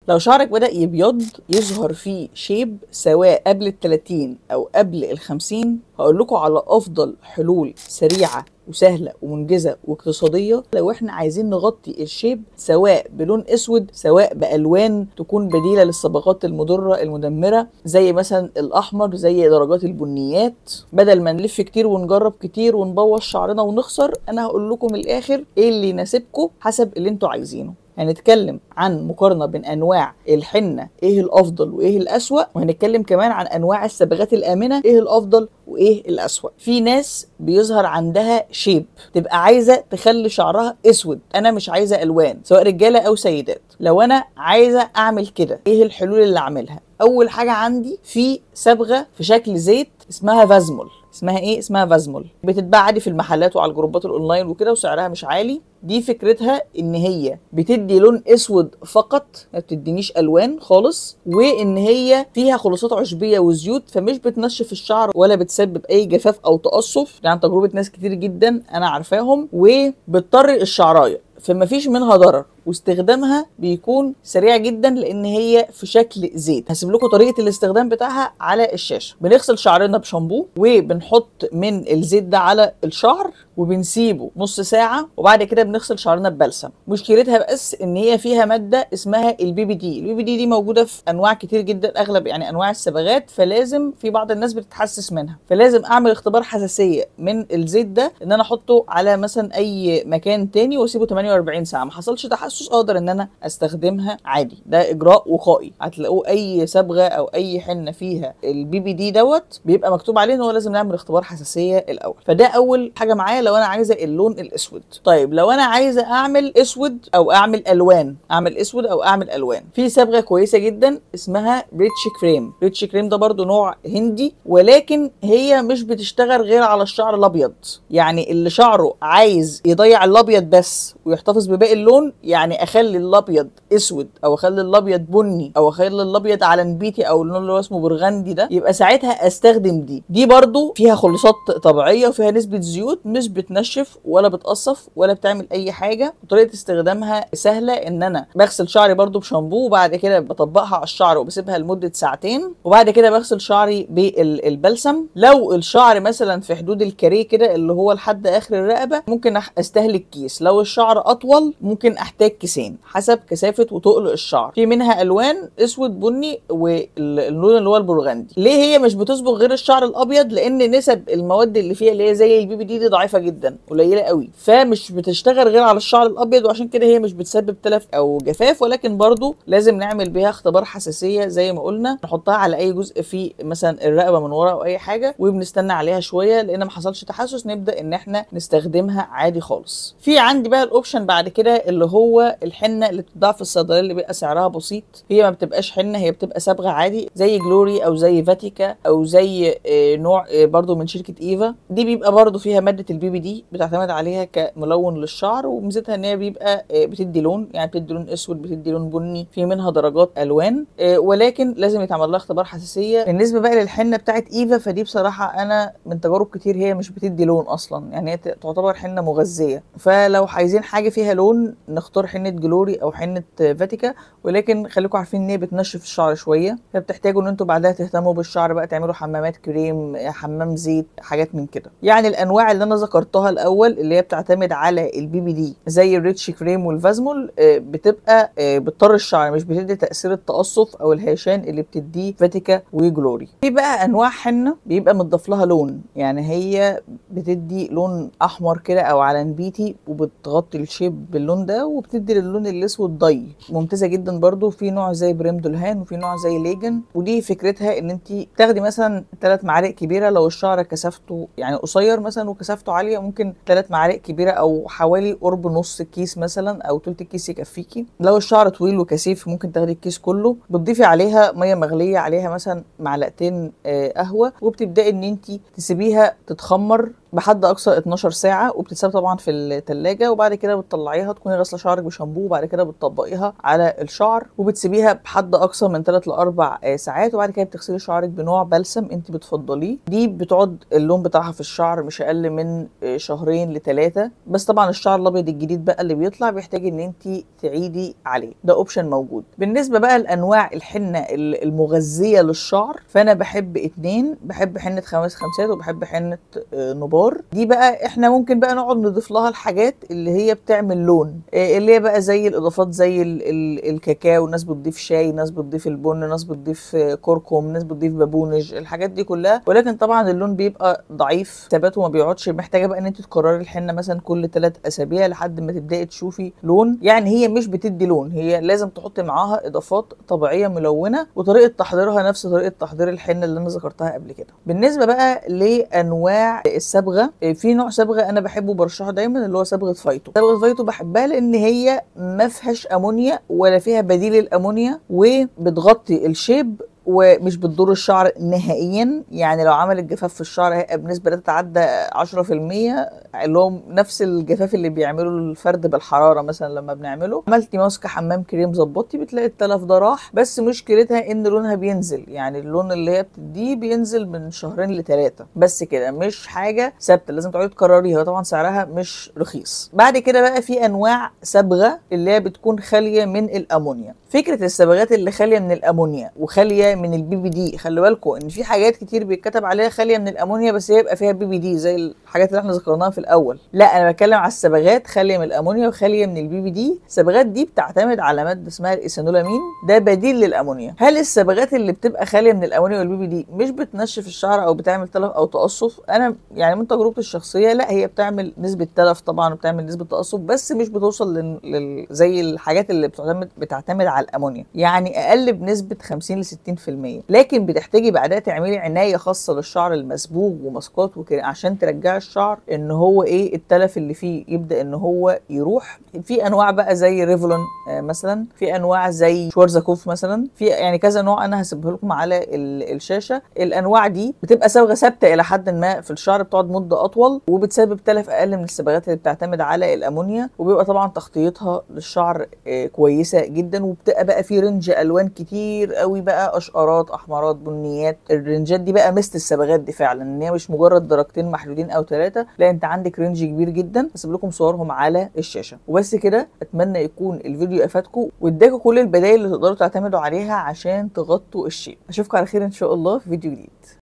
لو شعرك بدأ يبيض يظهر فيه شيب سواء قبل ال30 أو قبل ال50، هقول لكم على أفضل حلول سريعة وسهلة ومنجزة واقتصادية لو احنا عايزين نغطي الشيب، سواء بلون اسود سواء بألوان تكون بديلة للصبغات المضرة المدمرة، زي مثلا الأحمر، زي درجات البنيات. بدل ما نلف كتير ونجرب كتير ونبوظ شعرنا ونخسر، انا هقول لكم من الآخر ايه اللي يناسبكم حسب اللي انتوا عايزينه. هنتكلم عن مقارنة بين أنواع الحنة إيه الأفضل وإيه الأسوأ، وهنتكلم كمان عن أنواع الصبغات الآمنة إيه الأفضل وإيه الأسوأ. في ناس بيظهر عندها شيب تبقى عايزة تخلي شعرها أسود، أنا مش عايزة ألوان سواء رجالة أو سيدات. لو أنا عايزة أعمل كده إيه الحلول اللي أعملها؟ أول حاجة عندي في صبغة في شكل زيت اسمها فازمول. اسمها ايه؟ اسمها فازمول. بتتباع عادي في المحلات وعلى الجروبات الاونلاين وكده، وسعرها مش عالي. دي فكرتها ان هي بتدي لون اسود فقط، ما بتدينيش الوان خالص، وان هي فيها خلاصات عشبيه وزيوت، فمش بتنشف الشعر ولا بتسبب اي جفاف او تقصف. يعني تجربه ناس كتير جدا انا عارفاهم، وبتطري الشعرايه، فما فيش منها ضرر، واستخدامها بيكون سريع جدا لان هي في شكل زيت. هسيب لكم طريقه الاستخدام بتاعها على الشاشه. بنغسل شعرنا بشامبو وبنحط من الزيت ده على الشعر وبنسيبه نص ساعه، وبعد كده بنغسل شعرنا ببلسم. مشكلتها بس ان هي فيها ماده اسمها البي بي دي. البي بي دي موجوده في انواع كتير جدا، اغلب يعني انواع الصبغات، فلازم في بعض الناس بتتحسس منها، فلازم اعمل اختبار حساسيه من الزيت ده، ان انا احطه على مثلا اي مكان تاني واسيبه 48 ساعه. ما حصلش تحسس اقدر ان انا استخدمها عادي. ده اجراء وقائي. هتلاقوه اي صبغه او اي حنه فيها البي بي دي دوت بيبقى مكتوب عليه ان هو لازم نعمل اختبار حساسيه الاول. فده اول حاجه معايا لو انا عايزه اللون الاسود. طيب لو انا عايزه اعمل اسود او اعمل الوان، اعمل اسود او اعمل الوان، في صبغه كويسه جدا اسمها ريتش كريم. ريتش كريم ده برضو نوع هندي، ولكن هي مش بتشتغل غير على الشعر الابيض. يعني اللي شعره عايز يضيع الابيض بس ويحتفظ بباقي اللون، يعني اخلي الابيض اسود او اخلي الابيض بني او اخلي الابيض على نبيتي او اللون اللي هو اسمه برغندي ده، يبقى ساعتها استخدم دي. دي برضو فيها خلاصات طبيعيه وفيها نسبه زيوت، مش بتنشف ولا بتقصف ولا بتعمل اي حاجه. وطريقه استخدامها سهله، ان انا بغسل شعري برضو بشامبو، وبعد كده بطبقها على الشعر وبسيبها لمده ساعتين، وبعد كده بغسل شعري بالبلسم. لو الشعر مثلا في حدود الكاريه كده اللي هو لحد اخر الرقبه، ممكن استهلك كيس. لو الشعر اطول ممكن احتاج كيسين حسب كثافه وتقل الشعر. في منها الوان اسود بني واللون اللي هو البرغندي. ليه هي مش بتصبغ غير الشعر الابيض؟ لان نسب المواد اللي فيها اللي هي زي البي بي دي ضعيفه جدا، قليله قوي، فمش بتشتغل غير على الشعر الابيض، وعشان كده هي مش بتسبب تلف او جفاف. ولكن برضو لازم نعمل بيها اختبار حساسيه زي ما قلنا، نحطها على اي جزء في مثلا الرقبه من ورا او اي حاجه، وبنستنى عليها شويه لان ما حصلش تحسس، نبدا ان احنا نستخدمها عادي خالص. في عندي بقى الاوبشن بعد كده اللي هو الحنه اللي بتتباع في الصيدليه، اللي بيبقى سعرها بسيط. هي ما بتبقاش حنه، هي بتبقى صبغه عادي زي جلوري او زي فاتيكا او زي نوع برضو من شركه ايفا. دي بيبقى برضو فيها ماده البي بي دي، بتعتمد عليها كملون للشعر، وميزتها ان هي بيبقى بتدي لون، يعني بتدي لون اسود، بتدي لون بني، في منها درجات الوان، ولكن لازم يتعمل لها اختبار حساسيه. بالنسبه بقى للحنه بتاعت ايفا، فدي بصراحه انا من تجارب كتير هي مش بتدي لون اصلا، يعني هي تعتبر حنه مغذيه. فلو عايزين حاجه فيها لون نختار حنه جلوري او حنه فاتيكا، ولكن خليكم عارفين ان هي بتنشف الشعر شويه، فبتحتاجوا ان انتوا بعدها تهتموا بالشعر بقى، تعملوا حمامات كريم، حمام زيت، حاجات من كده. يعني الانواع اللي انا ذكرتها الاول اللي هي بتعتمد على البي بي دي زي الريتش كريم والفازمول، بتبقى بتطر الشعر، مش بتدي تاثير التقصف او الهيشان اللي بتديه فاتيكا وجلوري. في بقى انواع حنه بيبقى متضاف لها لون، يعني هي بتدي لون احمر كده او على نبيتي، وبتغطي الشيب باللون ده، وبتدي للون الاسود ضي، ممتازه جدا برضو. في نوع زي بريم دولهان وفي نوع زي ليجن. ودي فكرتها ان انت تاخدي مثلا 3 معالق كبيره، لو الشعر كثافته يعني قصير مثلا وكثافته عاليه، ممكن 3 معالق كبيره او حوالي قرب نص كيس مثلا او تلت الكيس يكفيكي. لو الشعر طويل وكثيف ممكن تاخدي الكيس كله. بتضيفي عليها ميه مغليه، عليها مثلا معلقتين قهوه، وبتبداي ان انت تسيبيها تتخمر بحد اقصى 12 ساعه، وبتتساب طبعا في الثلاجه، وبعد كده بتطلعيها تكوني غاسله شعرك بشامبو، وبعد كده بتطبقيها على الشعر وبتسيبيها بحد اقصى من 3 ل 4 ساعات، وبعد كده بتغسلي شعرك بنوع بلسم انت بتفضليه. دي بتقعد اللون بتاعها في الشعر مش اقل من 2 ل3، بس طبعا الشعر الابيض الجديد بقى اللي بيطلع بيحتاج ان انت تعيدي عليه، ده اوبشن موجود. بالنسبه بقى لانواع الحنه المغذيه للشعر، فانا بحب 2، بحب حنه 5 خمسات وبحب حنه نبار. دي بقى احنا ممكن بقى نقعد نضيف لها الحاجات اللي هي بتعمل لون، اللي هي بقى زي الاضافات زي الكاكاو، ناس بتضيف شاي، ناس بتضيف البن، ناس بتضيف كركم، ناس بتضيف بابونج، الحاجات دي كلها. ولكن طبعا اللون بيبقى ضعيف ثباته ما بيقعدش، محتاجه بقى ان انت تكرري الحنه مثلا كل 3 اسابيع لحد ما تبداي تشوفي لون. يعني هي مش بتدي لون، هي لازم تحطي معاها اضافات طبيعيه ملونه، وطريقه تحضيرها نفس طريقه تحضير الحنه اللي انا ذكرتها قبل كده. بالنسبه بقى لانواع الصبغه، في نوع صبغه انا بحبه برشحه دايما اللي هو صبغه فايتو. صبغه فايتو بحبها لان هي ما فيهاش امونيا ولا فيها بديل الامونيا، وبتغطي الشيب ومش بتضر الشعر نهائيا. يعني لو عملت جفاف في الشعر هيبقى بنسبه لا تتعدى 10%، اللي هو نفس الجفاف اللي بيعمله الفرد بالحراره مثلا لما بنعمله. عملتي ماسك حمام كريم ظبطتي بتلاقي التلف ده راح، بس مشكلتها ان لونها بينزل، يعني اللون اللي هي بتديه بينزل من 2 ل3 بس كده، مش حاجه ثابته، لازم تقعدي تكرريها. طبعا سعرها مش رخيص. بعد كده بقى في انواع صبغه اللي هي بتكون خاليه من الامونيا. فكره الصبغات اللي خاليه من الامونيا وخاليه من البي بي دي، خلي بالكم ان في حاجات كتير بيتكتب عليها خاليه من الامونيا بس هي يبقى فيها بي بي دي، زي الحاجات اللي احنا ذكرناها في الاول. لا، انا بتكلم على الصبغات خاليه من الامونيا وخاليه من البي بي دي. الصبغات دي بتعتمد على ماده اسمها الايثانولامين، ده بديل للامونيا. هل الصبغات اللي بتبقى خاليه من الامونيا والبي بي دي مش بتنشف الشعر او بتعمل تلف او تقصف؟ انا يعني من تجربتي الشخصيه لا، هي بتعمل نسبه تلف طبعا وبتعمل نسبه تقصف، بس مش بتوصل زي الحاجات اللي بتعتمد على الامونيا، يعني اقل بنسبه 50 ل 60%. لكن بتحتاجي بعدها تعملي عنايه خاصه للشعر المصبوغ وماسكات وكده عشان ترجعي الشعر ان هو ايه التلف اللي فيه يبدا ان هو يروح. في انواع بقى زي ريفلون مثلا، في انواع زي شوارزكوف مثلا، في يعني كذا نوع انا هسيبه لكم على الشاشه. الانواع دي بتبقى صبغه ثابته الى حد ما في الشعر، بتقعد مده اطول وبتسبب تلف اقل من الصبغات اللي بتعتمد على الامونيا، وبيبقى طبعا تغطيتها للشعر كويسه جدا، وبتبقى بقى في رينج الوان كتير قوي بقى، اشقرات، احمرات، بنيات. الرنجات دي بقى مثل الصبغات دي فعلا، ان هي مش مجرد درجتين محدودين او 3، لا انت عندك رينج كبير جدا. هسيب لكم صورهم على الشاشه. وبس كده، اتمنى يكون الفيديو افادكم واداكم كل البدائل اللي تقدروا تعتمدوا عليها عشان تغطوا الشيب. اشوفكم على خير ان شاء الله في فيديو جديد.